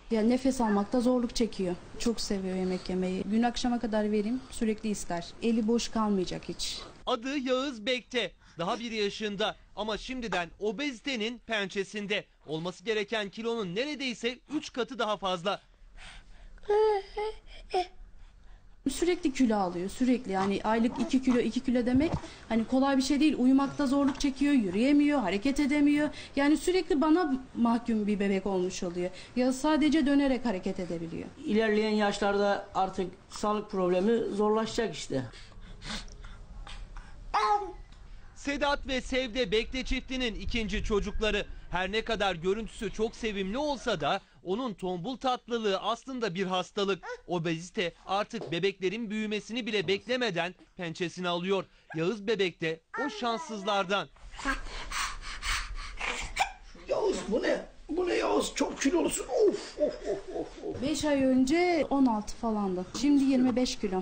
Ya nefes almakta zorluk çekiyor. Çok seviyor yemek yemeyi. Gün akşama kadar vereyim, sürekli ister. Eli boş kalmayacak hiç. Adı Yağız Bek'te. Daha 1 yaşında ama şimdiden obezitenin pençesinde. Olması gereken kilonun neredeyse 3 katı daha fazla. Sürekli kilo alıyor, sürekli. Yani aylık 2 kilo 2 kilo demek hani kolay bir şey değil. Uyumakta zorluk çekiyor, yürüyemiyor, hareket edemiyor. Yani sürekli bana mahkum bir bebek olmuş oluyor. Ya sadece dönerek hareket edebiliyor. İlerleyen yaşlarda artık sağlık problemi zorlaşacak işte. Sedat ve Sevde Bek'te çiftinin ikinci çocukları. Her ne kadar görüntüsü çok sevimli olsa da onun tombul tatlılığı aslında bir hastalık. Obezite artık bebeklerin büyümesini bile beklemeden pençesini alıyor. Yağız Bebek de o şanssızlardan. Yağız bu ne? Bu ne Yağız? Çok kilolusun. Of of of of. 5 ay önce 16 falandı. Şimdi 25 kilo.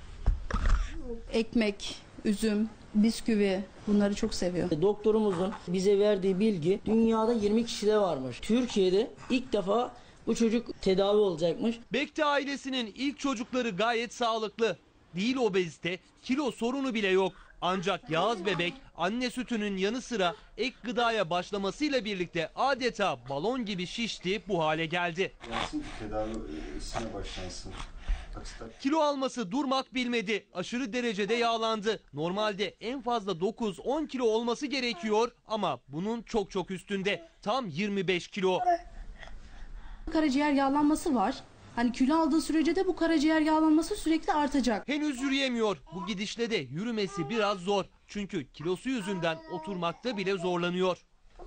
Ekmek, üzüm, bisküvi bunları çok seviyor. Doktorumuzun bize verdiği bilgi dünyada 20 kişide varmış. Türkiye'de ilk defa bu çocuk tedavi olacakmış. Bek'te ailesinin ilk çocukları gayet sağlıklı. Değil obezite, kilo sorunu bile yok. Ancak Yağız Bebek anne sütünün yanı sıra ek gıdaya başlamasıyla birlikte adeta balon gibi şişti, bu hale geldi. Gelsin ki tedavisine başlansın. Kilo alması durmak bilmedi. Aşırı derecede yağlandı. Normalde en fazla 9-10 kilo olması gerekiyor ama bunun çok çok üstünde. Tam 25 kilo. Karaciğer yağlanması var. Hani kilo aldığı sürece de bu karaciğer yağlanması sürekli artacak. Henüz yürüyemiyor. Bu gidişle de yürümesi biraz zor. Çünkü kilosu yüzünden oturmakta bile zorlanıyor.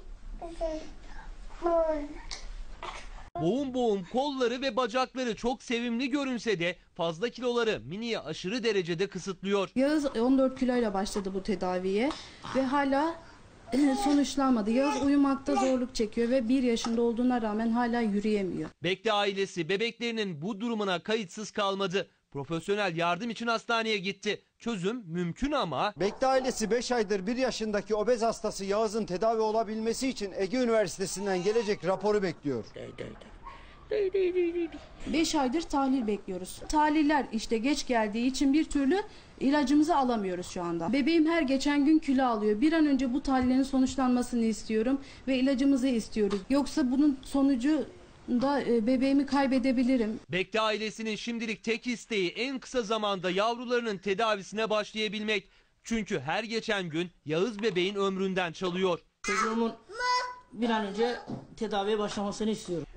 Boğum boğum kolları ve bacakları çok sevimli görünse de fazla kiloları Mini'ye aşırı derecede kısıtlıyor. Yağız 14 kiloyla başladı bu tedaviye ve hala sonuçlanmadı. Yağız uyumakta zorluk çekiyor ve 1 yaşında olduğuna rağmen hala yürüyemiyor. Bek'te ailesi bebeklerinin bu durumuna kayıtsız kalmadı. Profesyonel yardım için hastaneye gitti. Çözüm mümkün ama... Bek'te ailesi 5 aydır 1 yaşındaki obez hastası Yağız'ın tedavi olabilmesi için Ege Üniversitesi'nden gelecek raporu bekliyor. 5 aydır tahlil bekliyoruz. Tahliller işte geç geldiği için bir türlü ilacımızı alamıyoruz şu anda. Bebeğim her geçen gün kilo alıyor. Bir an önce bu tahlillerin sonuçlanmasını istiyorum ve ilacımızı istiyoruz. Yoksa bunun sonucu da bebeğimi kaybedebilirim. Bek'te ailesinin şimdilik tek isteği en kısa zamanda yavrularının tedavisine başlayabilmek. Çünkü her geçen gün Yağız bebeğin ömründen çalıyor. Çocuğumun bir an önce tedaviye başlamasını istiyorum.